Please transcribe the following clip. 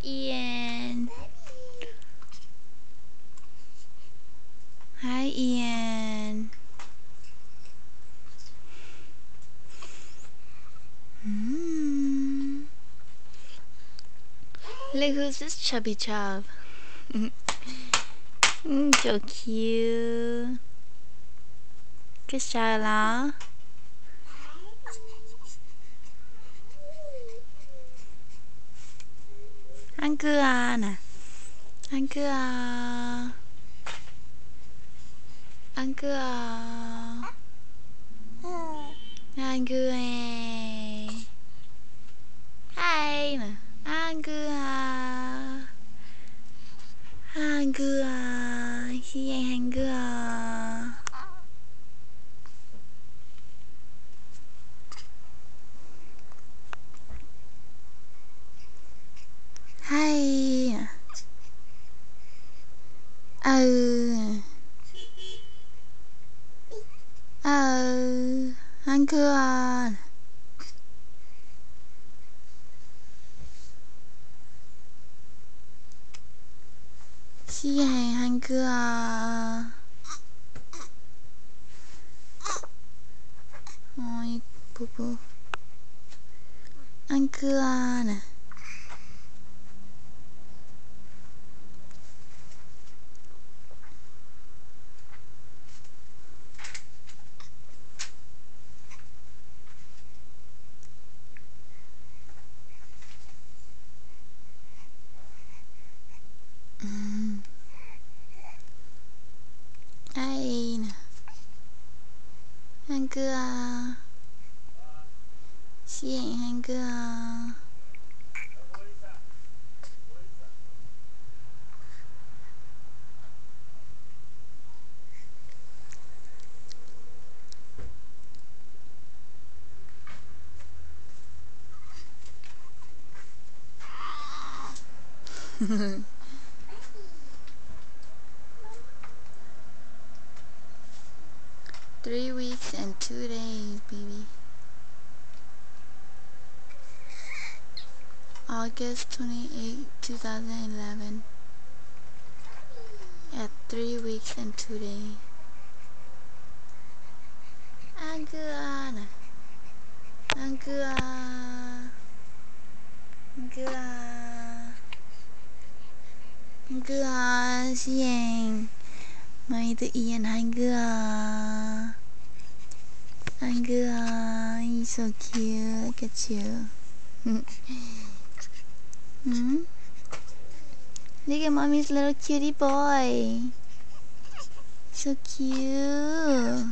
Ian. Hi, Ian. Look who's this chubby chub. So cute. Kiss Shala. Ăn cưa nè. Ăn cưa. Ăn cưa. Ăn cưa. Hai nè. Ăn cưa. Ăn cưa. Khi ăn cưa. Hay. Ăn cưa. Khi ăn cưa. Ôi, bố bố. Ăn cưa nè. Ai nè. Ăn cưa. Khi ăn cưa. Three weeks and 2 days, baby. August 28, 2011. At 3 weeks and 2 days. Ăn cưa nè. Ăn cưa. Ăn cưa. Ăn cưa. Xiên. Mày tự Ian ăn cưa. Ăn cưa. He's so cute. Look at you. Look at mommy's little cutie boy. So cute.